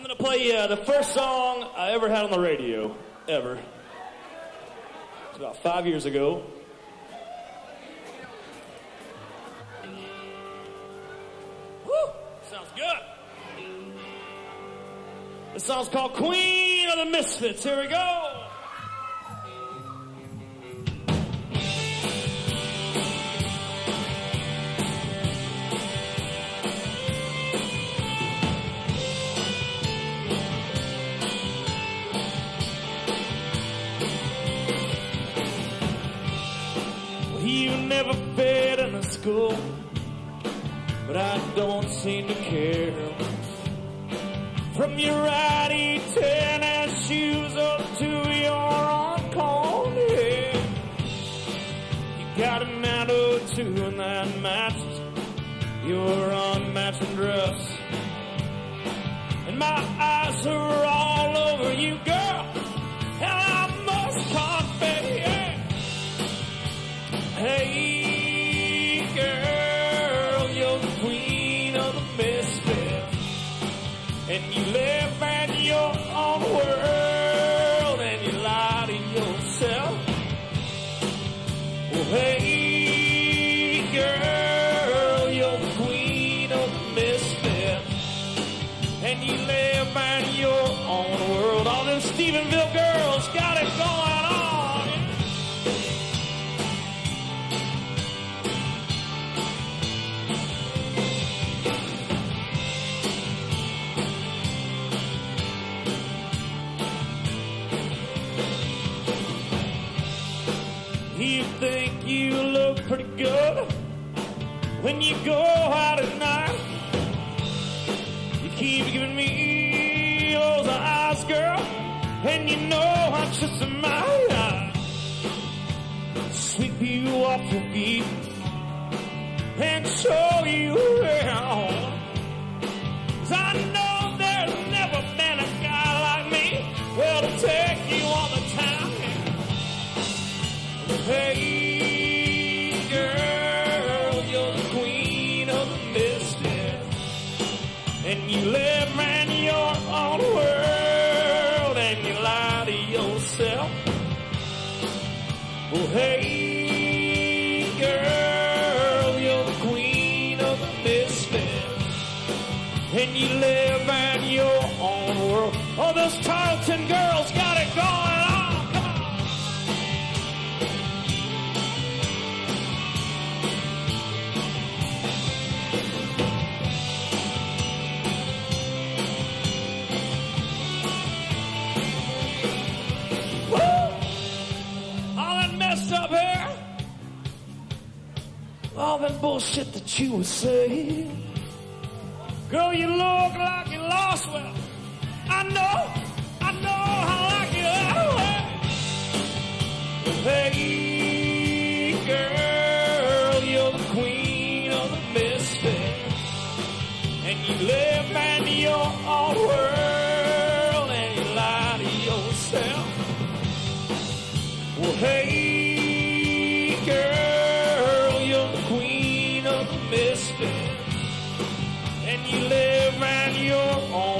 I'm going to play the first song I ever had on the radio, ever. It's about 5 years ago. Woo! Sounds good. This song's called Queen of the Misfits. Here we go. You never fit in a school, but I don't seem to care. From your righty tennis shoes up to your uncombed hair, you got a 902 and that matches your unmatching dress. And my eyes are all over you, girl, and I must confess. Hey, girl, you're the queen of the misfits, and you live in your own world, and you lie to yourself. Well, hey, girl, you're the queen of the misfits, and you live in your own world. All them Stephenville girls got it going on. You think you look pretty good when you go out at night. You keep giving me those eyes, girl, and you know I'm just a mile. Sweep you off your feet and show you around. 'Cause I know there's never been a guy like me, well, to take you on the town. Hey, girl, you're the queen of the misfits, and you live in your own world, and you lie to yourself. Well, hey, girl, you're the queen of the misfits, and you live in your own world. Oh, those Tarleton girls got it going on. Up here, all that bullshit that you were saying. Girl, you look like you lost. Well, I know how like you that way. Hey, girl, you're the queen of the misfits, and you live in your own world, and you lie to yourself. Well, hey, girl, you're the queen of the misfits, and you live in your own